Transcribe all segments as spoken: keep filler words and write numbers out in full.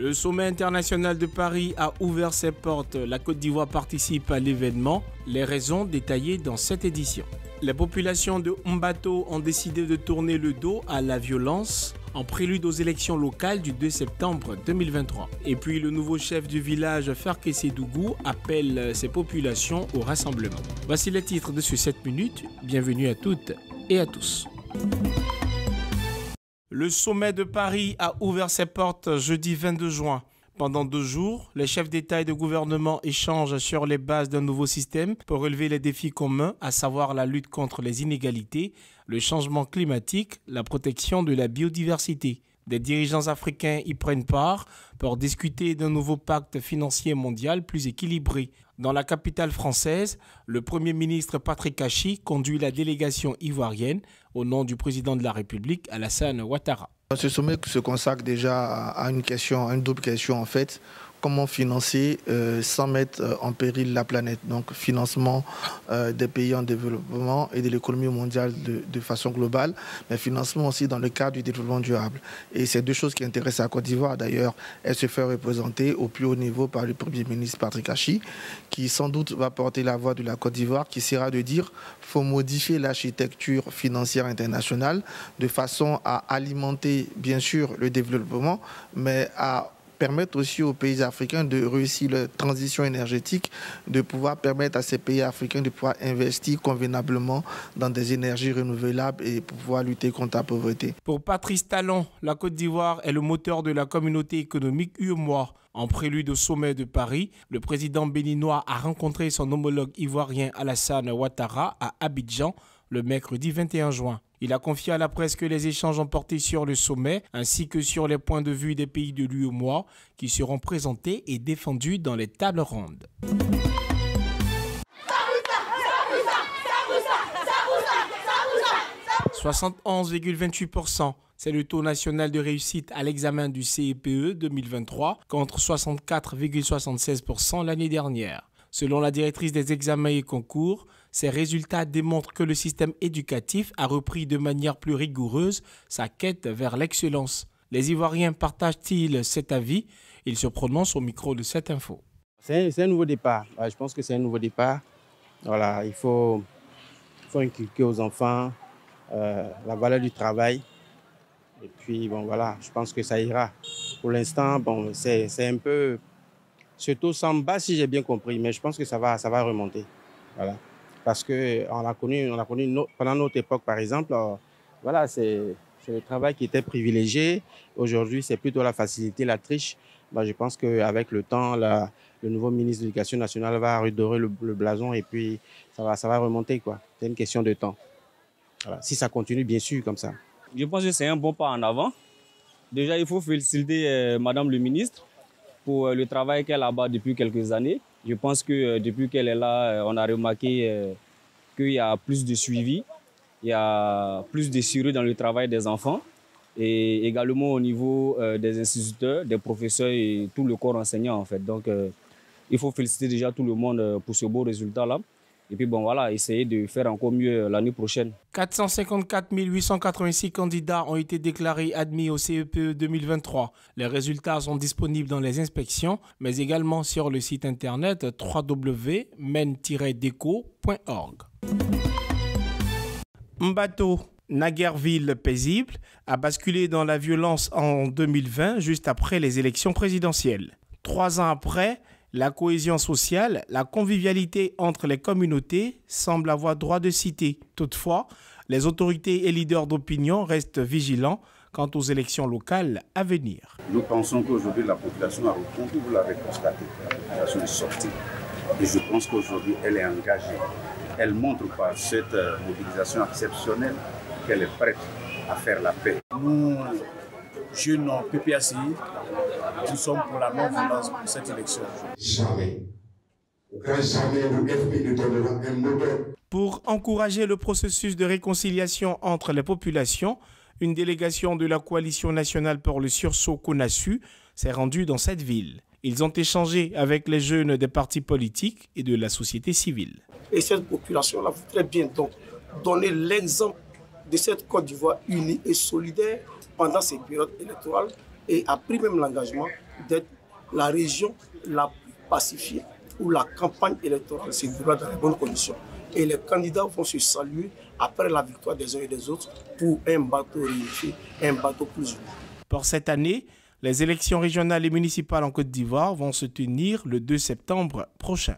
Le sommet international de Paris a ouvert ses portes. La Côte d'Ivoire participe à l'événement. Les raisons détaillées dans cette édition. Les populations de Mbato ont décidé de tourner le dos à la violence en prélude aux élections locales du deux septembre deux mille vingt-trois. Et puis le nouveau chef du village Farkessédougou appelle ses populations au rassemblement. Voici les titres de ce sept minutes. Bienvenue à toutes et à tous. Le sommet de Paris a ouvert ses portes jeudi vingt-deux juin. Pendant deux jours, les chefs d'État et de gouvernement échangent sur les bases d'un nouveau système pour relever les défis communs, à savoir la lutte contre les inégalités, le changement climatique, la protection de la biodiversité. Des dirigeants africains y prennent part pour discuter d'un nouveau pacte financier mondial plus équilibré. Dans la capitale française, le Premier ministre Patrick Achi conduit la délégation ivoirienne au nom du président de la République, Alassane Ouattara. Ce sommet se consacre déjà à une question, à une double question en fait. Comment financer euh, sans mettre en péril la planète. Donc financement euh, des pays en développement et de l'économie mondiale de, de façon globale, mais financement aussi dans le cadre du développement durable. Et c'est deux choses qui intéressent la Côte d'Ivoire. D'ailleurs, elle se fait représenter au plus haut niveau par le Premier ministre Patrick Achi, qui sans doute va porter la voix de la Côte d'Ivoire, qui sera de dire qu'il faut modifier l'architecture financière internationale de façon à alimenter bien sûr le développement, mais à permettre aussi aux pays africains de réussir leur transition énergétique, de pouvoir permettre à ces pays africains de pouvoir investir convenablement dans des énergies renouvelables et pouvoir lutter contre la pauvreté. Pour Patrice Talon, la Côte d'Ivoire est le moteur de la communauté économique U E M O A. En prélude au sommet de Paris, le président béninois a rencontré son homologue ivoirien Alassane Ouattara à Abidjan le mercredi vingt et un juin. Il a confié à la presse que les échanges ont porté sur le sommet ainsi que sur les points de vue des pays de l'U E M O A qui seront présentés et défendus dans les tables rondes. soixante et onze virgule vingt-huit pour cent, c'est le taux national de réussite à l'examen du C E P E deux mille vingt-trois contre soixante-quatre virgule soixante-seize pour cent l'année dernière. Selon la directrice des examens et concours, ces résultats démontrent que le système éducatif a repris de manière plus rigoureuse sa quête vers l'excellence. Les Ivoiriens partagent-ils cet avis? Ils se prononcent au micro de cette info. C'est un, un nouveau départ. Je pense que c'est un nouveau départ. Voilà, il faut, il faut inculquer aux enfants euh, la valeur du travail. Et puis, bon, voilà, je pense que ça ira. Pour l'instant, bon, c'est un peu... Ce taux semble bas si j'ai bien compris, mais je pense que ça va, ça va remonter. Voilà. Parce qu'on a connu, on a connu no, pendant notre époque, par exemple, euh, voilà, c'est le travail qui était privilégié. Aujourd'hui, c'est plutôt la facilité, la triche. Ben, je pense qu'avec le temps, la, le nouveau ministre de l'Éducation nationale va redorer le, le blason et puis ça va, ça va remonter, quoi. C'est une question de temps. Voilà. Si ça continue, bien sûr, comme ça. Je pense que c'est un bon pas en avant. Déjà, il faut féliciter euh, Madame le ministre pour le travail qu'elle a bas depuis quelques années. Je pense que euh, depuis qu'elle est là, on a remarqué euh, qu'il y a plus de suivi, il y a plus de sérieux dans le travail des enfants et également au niveau euh, des instituteurs, des professeurs et tout le corps enseignant en fait. Donc euh, il faut féliciter déjà tout le monde pour ce beau résultat-là. Et puis bon voilà, essayer de faire encore mieux l'année prochaine. quatre cent cinquante-quatre mille huit cent quatre-vingt-six candidats ont été déclarés admis au C E P E deux mille vingt-trois. Les résultats sont disponibles dans les inspections, mais également sur le site internet w w w point men tiret deco point org. Mbato, naguère ville paisible, a basculé dans la violence en deux mille vingt, juste après les élections présidentielles. Trois ans après, la cohésion sociale, la convivialité entre les communautés semblent avoir droit de cité. Toutefois, les autorités et leaders d'opinion restent vigilants quant aux élections locales à venir. Nous pensons qu'aujourd'hui la population a répondu, vous l'avez constaté, la population est sortie. Et je pense qu'aujourd'hui elle est engagée. Elle montre par cette mobilisation exceptionnelle qu'elle est prête à faire la paix. Nous, jeunes P P A C I, nous sommes pour la non-violence pour cette élection. Jamais. Jamais le F P ne donnera un moteur. Pour encourager le processus de réconciliation entre les populations, une délégation de la Coalition nationale pour le sursaut CONASU s'est rendue dans cette ville. Ils ont échangé avec les jeunes des partis politiques et de la société civile. Et cette population-là voudrait bien donc donner l'exemple de cette Côte d'Ivoire unie et solidaire pendant ces périodes électorales et a pris même l'engagement d'être la région la plus pacifiée où la campagne électorale se déroule dans les bonnes conditions. Et les candidats vont se saluer après la victoire des uns et des autres pour un bateau réunifié, un bateau plus uni. Pour cette année, les élections régionales et municipales en Côte d'Ivoire vont se tenir le deux septembre prochain.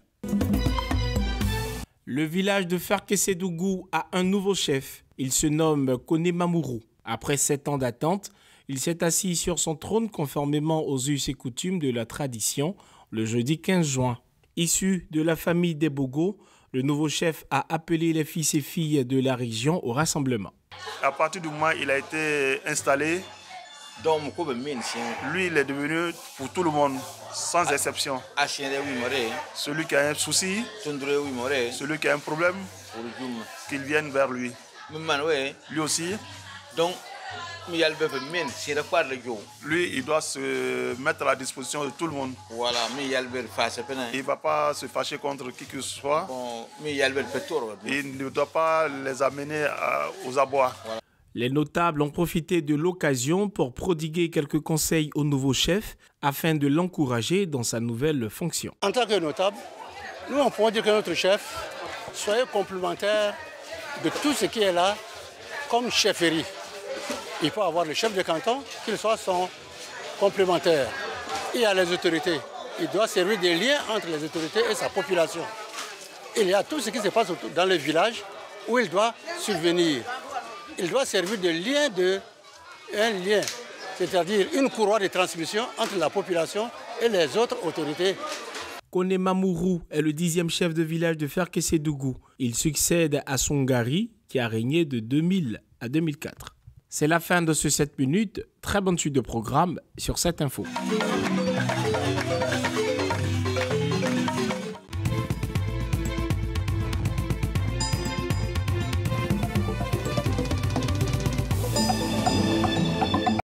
Le village de Ferkessédougou a un nouveau chef. Il se nomme Koné Mamourou. Après sept ans d'attente, il s'est assis sur son trône conformément aux us et coutumes de la tradition le jeudi quinze juin. Issu de la famille des Bogo, le nouveau chef a appelé les fils et filles de la région au rassemblement. À partir du moment où il a été installé, lui, il est devenu pour tout le monde, sans exception. Celui qui a un souci, celui qui a un problème, qu'il vienne vers lui. Lui aussi, lui, il doit se mettre à la disposition de tout le monde. Il ne va pas se fâcher contre qui que ce soit. Il ne doit pas les amener aux abois. Les notables ont profité de l'occasion pour prodiguer quelques conseils au nouveau chef afin de l'encourager dans sa nouvelle fonction. En tant que notable, nous on pourrait dire que notre chef soit complémentaire de tout ce qui est là comme chefferie. Il faut avoir le chef de canton, qu'il soit son complémentaire. Il y a les autorités. Il doit servir des liens entre les autorités et sa population. Il y a tout ce qui se passe dans le village où il doit subvenir. Il doit servir de lien, de, un lien, c'est-à-dire une courroie de transmission entre la population et les autres autorités. Koné Mamourou est le dixième chef de village de Ferkessédougou. Il succède à Songari, qui a régné de deux mille à deux mille quatre. C'est la fin de ce sept minutes. Très bonne suite de programme sur cette info.